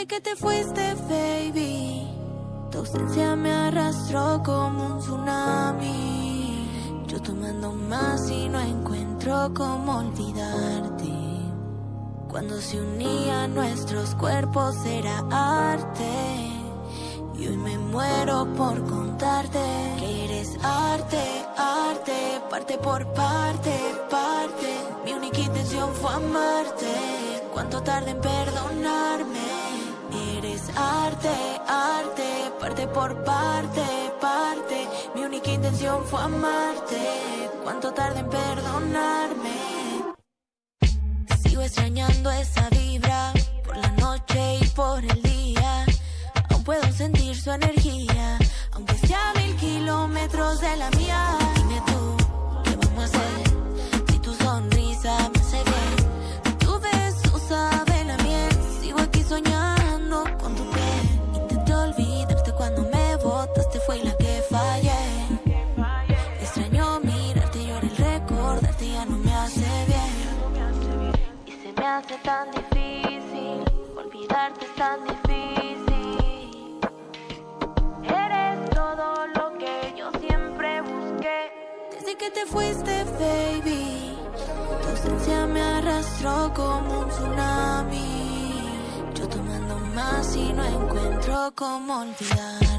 Desde que te fuiste, baby, tu ausencia me arrastró como un tsunami. Yo tomando más y no encuentro cómo olvidarte. Cuando se unían nuestros cuerpos era arte. Y hoy me muero por contarte que eres arte, arte, parte por parte, parte. Mi única intención fue amarte. Cuánto tarde en perdonarme. Eres arte, arte, parte por parte, parte. Mi única intención fue amarte. Cuánto tarde en perdonarme. Sigo extrañando esa vibra por la noche y por el día. Aún puedo sentir su energía, aunque sea 1000 kilómetros de la mía. Dime tú, ¿qué vamos a hacer? Si tu sonrisa me hace bien, tu beso sabe la miel. Sigo aquí soñando con tu piel. Intenté olvidarte cuando me botaste, fue la que fallé. Extraño mirarte y ahora el recordarte ya no me hace bien. Y se me hace tan difícil, olvidarte es tan difícil. Eres todo lo que yo siempre busqué. Desde que te fuiste, baby, tu ausencia me arrastró como un tsunami. Yo tomando más y no encuentro cómo olvidar.